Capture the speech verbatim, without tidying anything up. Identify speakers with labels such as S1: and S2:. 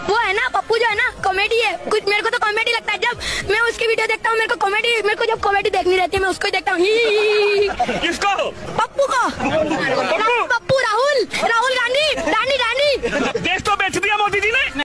S1: वो है ना पप्पू जो है ना कॉमेडी है, कुछ मेरे को तो कॉमेडी लगता है। जब मैं उसकी वीडियो देखता हूँ मेरे को कॉमेडी, मेरे को जब कॉमेडी देखनी रहती है मैं उसको ही देखता हूँ।
S2: किसको?
S1: पप्पू को।